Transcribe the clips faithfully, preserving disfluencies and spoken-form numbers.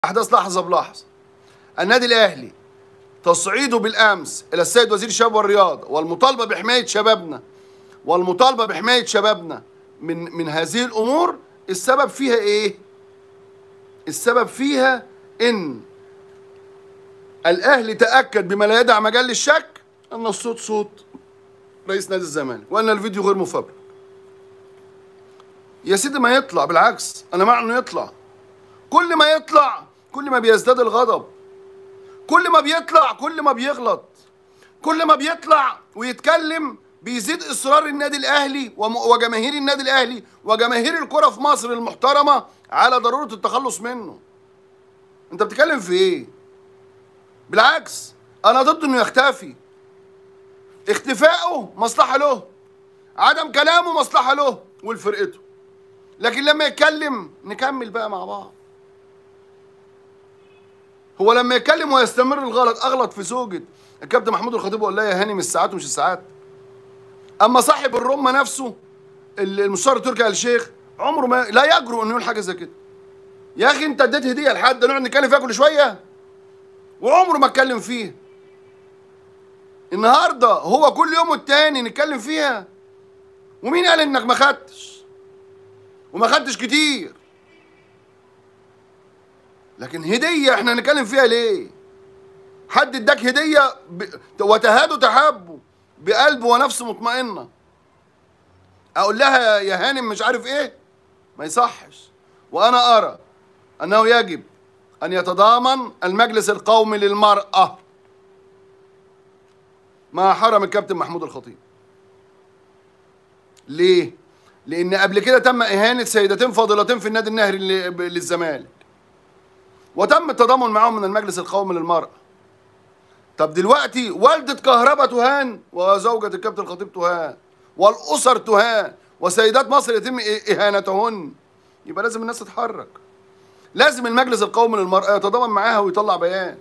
أحداث لحظة بلحظة. النادي الأهلي تصعيده بالأمس إلى السيد وزير الشباب والرياضة والمطالبة بحماية شبابنا والمطالبة بحماية شبابنا من من هذه الأمور. السبب فيها إيه؟ السبب فيها إن الأهلي تأكد بما لا يدع مجال للشك أن الصوت صوت رئيس نادي الزمالك وأن الفيديو غير مفبرك. يا سيدي ما يطلع، بالعكس أنا مع إنه يطلع. كل ما يطلع كل ما بيزداد الغضب، كل ما بيطلع كل ما بيغلط، كل ما بيطلع ويتكلم بيزيد إصرار النادي الأهلي وجماهير النادي الأهلي وجماهير الكرة في مصر المحترمة على ضرورة التخلص منه. أنت بتتكلم في إيه؟ بالعكس أنا ضد إنه يختفي. اختفائه مصلحة له، عدم كلامه مصلحة له ولفرقته، لكن لما يتكلم نكمل بقى مع بعض. هو لما يتكلم ويستمر الغلط، اغلط في زوجة الكابتن محمود الخطيب ولا يا هاني مش الساعات ومش الساعات. اما صاحب الرمه نفسه المستشار التركي آل الشيخ عمره ما لا يجرؤ انه يقول حاجه زي كده. يا اخي انت اديت هديه لحد نقعد نتكلم فيها كل شويه وعمره ما اتكلم فيها. النهارده هو كل يوم والتاني نتكلم فيها. ومين قال انك ما خدتش؟ وما خدتش كتير. لكن هديه احنا هنتكلم فيها ليه؟ حد اداك هديه ب... وتهادوا تحابوا بقلب ونفس مطمئنه، اقول لها يا هانم مش عارف ايه؟ ما يصحش. وانا ارى انه يجب ان يتضامن المجلس القومي للمراه مع حرم الكابتن محمود الخطيب. ليه؟ لان قبل كده تم اهانه سيدتين فاضلتين في النادي النهري للزمالك وتم التضامن معهم من المجلس القومي للمراه. طب دلوقتي والدة كهربا تهان وزوجة الكابتن الخطيب تهان والأسر تهان وسيدات مصر يتم إهانتهن. يبقى لازم الناس تتحرك. لازم المجلس القومي للمرأة يتضامن معاها ويطلع بيان.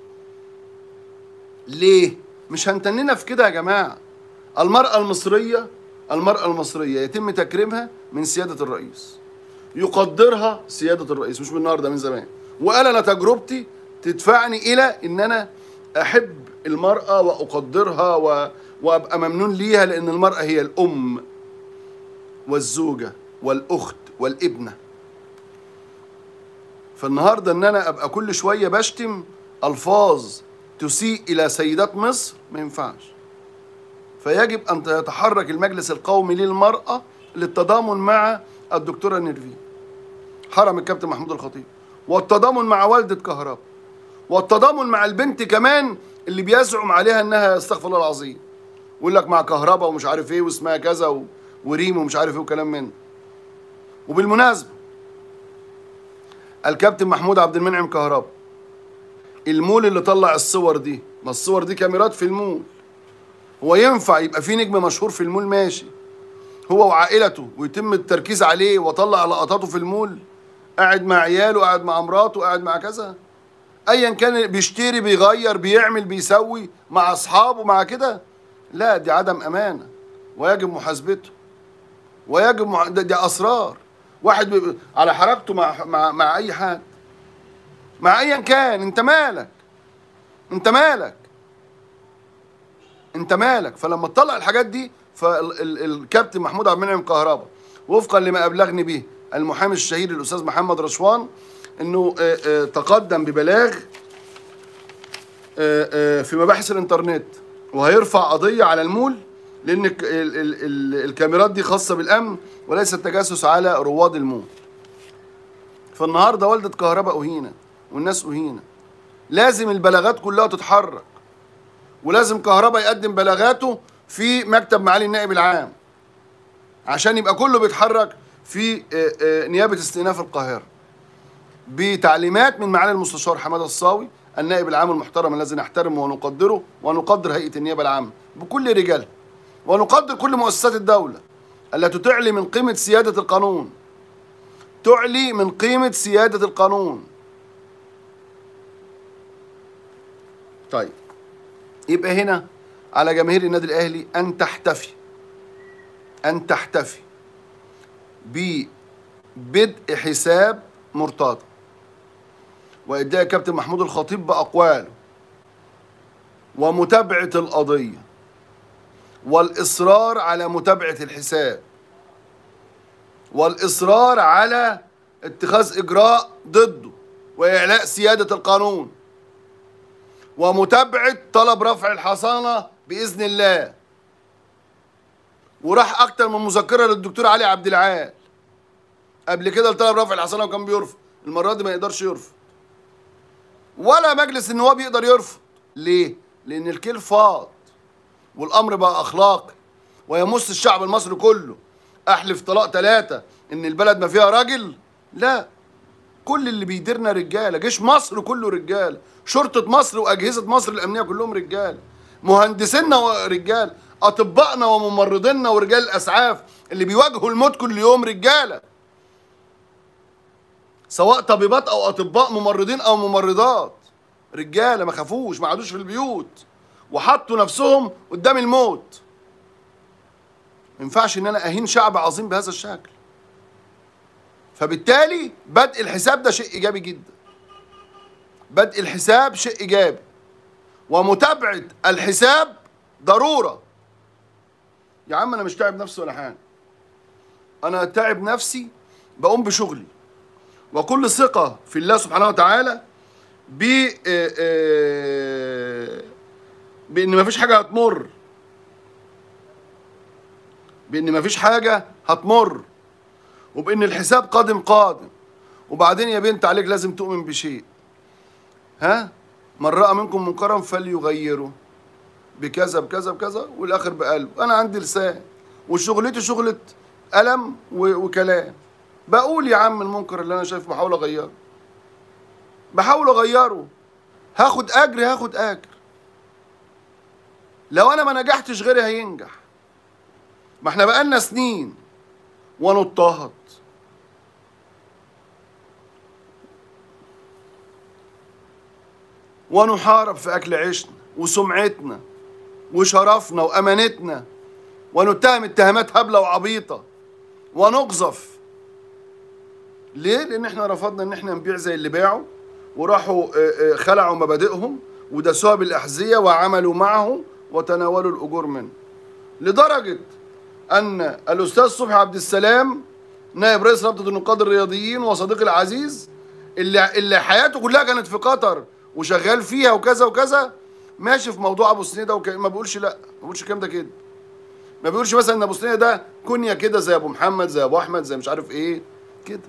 ليه؟ مش هنتننا في كده يا جماعة. المرأة المصرية المرأة المصرية يتم تكريمها من سيادة الرئيس. يقدرها سيادة الرئيس مش من النهارده، من زمان. وقال أنا تجربتي تدفعني إلى إن أنا أحب المرأة وأقدرها و... وأبقى ممنون ليها، لأن المرأة هي الأم والزوجة والأخت والابنة. فالنهاردة إن أنا أبقى كل شوية بشتم ألفاظ تسيء إلى سيدات مصر ما ينفعش. فيجب أن يتحرك المجلس القومي للمرأة للتضامن مع الدكتورة نيرفين حرم الكابتن محمود الخطيب، والتضامن مع والدة كهربا، والتضامن مع البنت كمان اللي بيزعم عليها انها استغفر الله العظيم ويقول لك مع كهربا ومش عارف ايه واسمها كذا و... وريم ومش عارف ايه وكلام من. وبالمناسبه الكابتن محمود عبد المنعم كهربا المول اللي طلع الصور دي، ما الصور دي كاميرات في المول. هو ينفع يبقى في نجم مشهور في المول ماشي هو وعائلته ويتم التركيز عليه وطلع لقطاته في المول قاعد مع عياله قاعد مع مراته قاعد مع كذا ايا كان بيشتري بيغير بيعمل بيسوي مع اصحابه مع كده؟ لا، دي عدم امانه ويجب محاسبته ويجب مح... دي, دي اسرار واحد بي... على حركته مع مع مع اي حد مع ايا كان. انت مالك؟ انت مالك؟ انت مالك؟ فلما تطلع الحاجات دي فالكابتن محمود عبد المنعم كهربا وفقا لما ابلغني به المحامي الشهير الاستاذ محمد رشوان انه تقدم ببلاغ في مباحث الانترنت وهيرفع قضيه على المول لان الكاميرات دي خاصه بالامن وليس التجسس على رواد المول. فالنهارده والده كهربا اهينت والناس اهينت. لازم البلاغات كلها تتحرك ولازم كهربا يقدم بلاغاته في مكتب معالي النائب العام عشان يبقى كله بيتحرك في نيابه استئناف القاهره بتعليمات من معالي المستشار حماده الصاوي النائب العام المحترم الذي نحترمه ونقدره ونقدر هيئه النيابه العامه بكل رجالها ونقدر كل مؤسسات الدوله التي تعلي من قيمه سياده القانون تعلي من قيمه سياده القانون. طيب يبقى هنا على جماهير النادي الاهلي ان تحتفي ان تحتفي ببدء حساب مرتضى وإداء الكابتن محمود الخطيب بأقواله ومتابعة القضية والإصرار على متابعة الحساب والإصرار على اتخاذ إجراء ضده وإعلاء سيادة القانون ومتابعة طلب رفع الحصانة بإذن الله. وراح أكتر من مذكرة للدكتور علي عبد العال قبل كده لطلب رفع الحصانة وكان بيرفض. المرة دي ما يقدرش يرفض ولا مجلس النواب يقدر يرفض. ليه؟ لأن الكيل فاض والأمر بقى أخلاقي ويمس الشعب المصري كله. أحلف طلاق ثلاثة إن البلد ما فيها راجل؟ لا، كل اللي بيديرنا رجالة. جيش مصر كله رجالة، شرطة مصر وأجهزة مصر الأمنية كلهم رجالة، مهندسينا رجال، أطبائنا وممرضينا ورجال الأسعاف اللي بيواجهوا الموت كل يوم رجالة، سواء طبيبات أو أطباء، ممرضين أو ممرضات، رجالة ما خافوش، ما قعدوش في البيوت وحطوا نفسهم قدام الموت. ما ينفعش إن أنا أهين شعب عظيم بهذا الشكل. فبالتالي بدء الحساب ده شيء إيجابي جدا. بدء الحساب شيء إيجابي ومتابعة الحساب ضرورة. يا عم أنا مش تعب نفسي ولا حاجة، أنا تعب نفسي بقوم بشغلي وكل ثقة في الله سبحانه وتعالى ب بإن مفيش حاجة هتمر، بإن مفيش حاجة هتمر، وبإن الحساب قادم قادم. وبعدين يا بنت عليك لازم تؤمن بشيء، ها؟ من رأى منكم منكرا فليغيره بكذا بكذا بكذا والآخر بقلب. أنا عندي لسان وشغلتي شغلة قلم وكلام، بقول يا عم المنكر اللي أنا شايفه بحاول أغيره، بحاول أغيره، هاخد أجر هاخد أجر. لو أنا ما نجحتش غيري هينجح. ما احنا بقالنا سنين ونضطهد ونحارب في أكل عيشنا وسمعتنا وشرفنا وأمانتنا، ونتهم اتهامات هبلة وعبيطة ونقذف. ليه؟ لأن احنا رفضنا إن احنا نبيع زي اللي باعوا وراحوا خلعوا مبادئهم ودسوها بالأحذية وعملوا معه وتناولوا الأجور منه، لدرجة أن الأستاذ صبحي عبد السلام نائب رئيس رابطة النقاد الرياضيين وصديقي العزيز اللي اللي حياته كلها كانت في قطر وشغال فيها وكذا وكذا، ماشي في موضوع ابو سنيده وك... ما بيقولش لا، ما بيقولش الكلام ده كده. ما بيقولش مثلا ان ابو سنيده ده كنيه كده زي ابو محمد زي ابو احمد زي مش عارف ايه كده.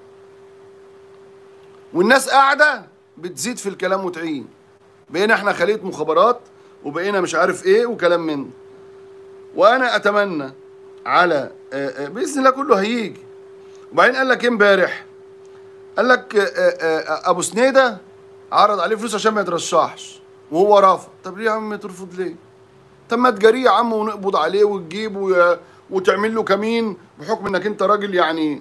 والناس قاعده بتزيد في الكلام وتعين. بقينا احنا خليه مخابرات وبقينا مش عارف ايه وكلام من. وانا اتمنى على باذن الله كله هيجي. وبعدين قال لك ايه امبارح؟ قال لك ابو سنيده عرض عليه فلوس عشان ما يترشحش وهو رافض. طب ليه يا عم ترفض ليه؟ طب ما تجاريه يا عم ونقبض عليه وتجيبه وتعمل له كمين بحكم انك انت راجل يعني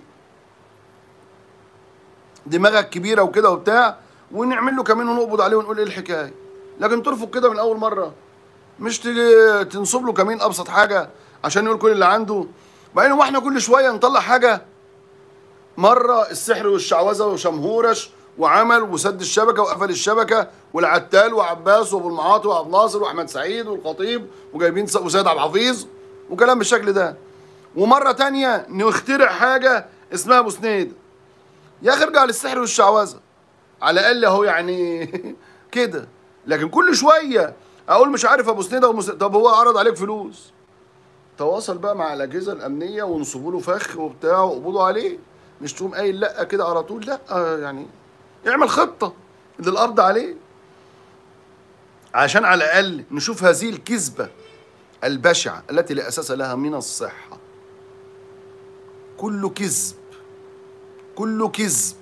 دماغك كبيره وكده وبتاع، ونعمل له كمين ونقبض عليه ونقول ايه الحكايه. لكن ترفض كده من اول مره، مش تيجي تنصب له كمين ابسط حاجه عشان يقول كل اللي عنده. بعدين واحنا كل شويه نطلع حاجه، مره السحر والشعوذه وشمهورش وعمل وسد الشبكه وقفل الشبكه والعتال وعباس وابو المعاطي وعبد الناصر واحمد سعيد والخطيب وجايبين وسيد عبد الحفيظ وكلام بالشكل ده. ومره تانيه نخترع حاجه اسمها ابو سنيده. يا اخي ارجع للسحر والشعوذه على الاقل اهو يعني كده. لكن كل شويه اقول مش عارف ابو سنيده ومس... طب هو عرض عليك فلوس، تواصل بقى مع الاجهزه الامنيه ونصبوا له فخ وبتاع وقبضوا عليه. مش تقوم قايل لا كده على طول، لا يعني اعمل خطه للقبض عليه عشان على الاقل نشوف هذه الكذبه البشعه التي لا اساس لها من الصحه. كله كذب، كله كذب.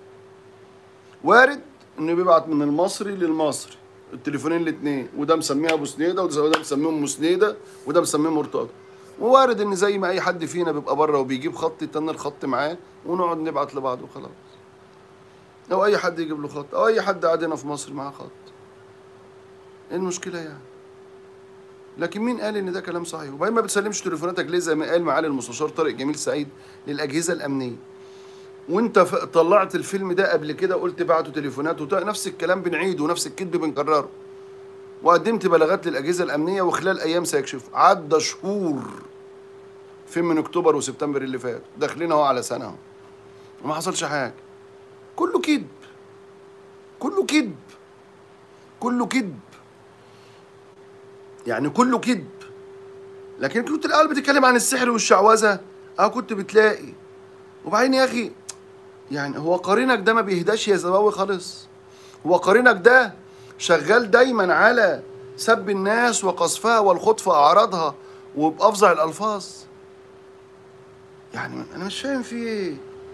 وارد انه بيبعت من المصري للمصري التليفونين الاثنين، وده مسميها ابو سنيده وده مسميهم ام سنيده وده مسميه مرتضى. ووارد ان زي ما اي حد فينا بيبقى بره وبيجيب خط يتنى الخط معاه ونقعد نبعت لبعض وخلاص. او اي حد يجيب له خط، او اي حد قاعد هنا في مصر معاه خط. ايه المشكله يعني؟ لكن مين قال ان ده كلام صحيح؟ وبعدين ما بتسلمش تليفوناتك ليه زي ما قال معالي المستشار طارق جميل سعيد للاجهزه الامنيه؟ وانت طلعت الفيلم ده قبل كده قلت بعتوا تليفونات وت... نفس الكلام بنعيده ونفس الكذب بنكرره، وقدمت بلاغات للاجهزه الامنيه وخلال ايام سيكشفوا. عدى شهور، فين من اكتوبر وسبتمبر اللي فات، داخلين اهو على سنه اهو وما حصلش حاجه. كله كذب، كله كذب، كله كذب، يعني كله كذب. لكن كنت الاول بتتكلم عن السحر والشعوذه، اه كنت بتلاقي. وبعدين يا اخي يعني هو قرينك ده ما بيهداش يا زواوي خالص؟ هو قرينك ده شغال دايما على سب الناس وقذفها والخوض في اعراضها وبافظع الالفاظ؟ يعني انا مش فاهم في ايه.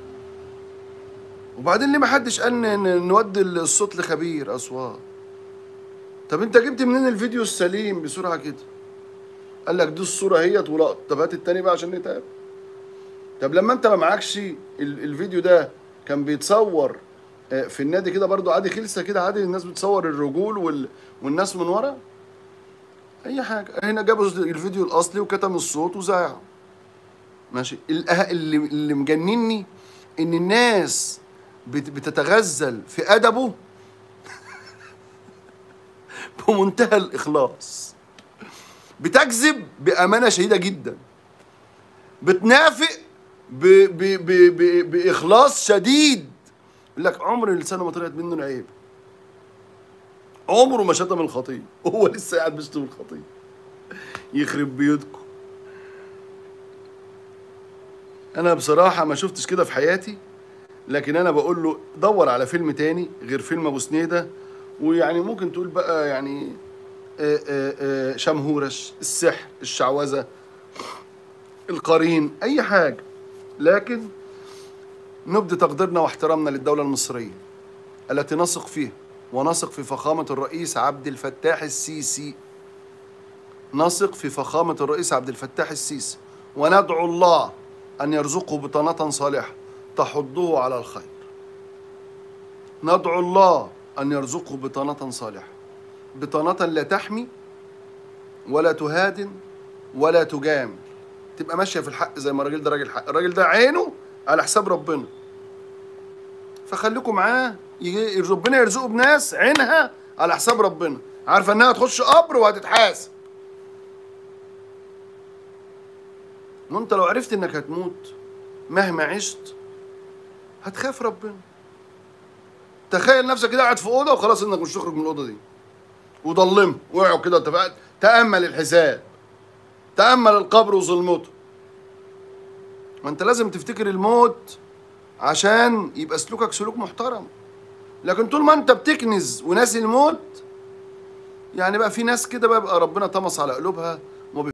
وبعدين ليه ما حدش قال ن- نودي الصوت لخبير اصوات؟ طب انت جبت منين الفيديو السليم بسرعه كده؟ قال لك دي الصوره اهيت ولقط. طب هات التاني بقى عشان نتابع. طب لما انت ما معكش ال- الفيديو ده كان بيتصور آه، في النادي كده برضو عادي، خلسه كده عادي، الناس بتصور الرجول وال... والناس من ورا اي حاجه. هنا جابوا الفيديو الاصلي وكتم الصوت وزعه. ماشي. الأه- اللي اللي مجنني ان الناس بت... بتتغزل في ادبه بمنتهى الاخلاص، بتكذب بامانه شديده جدا، بتنافق ب... ب... ب... ب... باخلاص شديد. يقول لك عمر لسانه ما طلعت منه العيب، عمره ما شتم الخطيب، وهو لسه قاعد بيشتم الخطيب. يخرب بيوتكم. انا بصراحه ما شفتش كده في حياتي، لكن انا بقول له دور على فيلم تاني غير فيلم ابو سنيده. ويعني ممكن تقول بقى يعني آه، آه، آه، شمهورش، السحر، الشعوذه، القرين، اي حاجه، لكن نبدي تقديرنا واحترامنا للدوله المصريه التي نثق فيها، ونثق في فخامه الرئيس عبد الفتاح السيسي. نثق في فخامه الرئيس عبد الفتاح السيسي، وندعو الله ان يرزقه بطانه صالحه تحضه على الخير. ندعو الله ان يرزقه بطانه صالحه، بطانه لا تحمي ولا تهادن ولا تجامل، تبقى ماشيه في الحق زي ما الراجل ده راجل حق. الراجل ده عينه على حساب ربنا، فخليكم معاه. يجي ربنا يرزقه بناس عينها على حساب ربنا، عارفه انها تخش قبر وهتتحاسب. وانت لو عرفت انك هتموت مهما عشت هتخاف ربنا. تخيل نفسك كده قاعد في اوضه وخلاص انك مش تخرج من الاوضه دي، وضلمت وقعوا كده اتفقت. تامل الحساب، تامل القبر وظلمته. ما انت لازم تفتكر الموت عشان يبقى سلوكك سلوك محترم. لكن طول ما انت بتكنز وناسي الموت، يعني بقى في ناس كده بقى, بقى ربنا طمس على قلوبها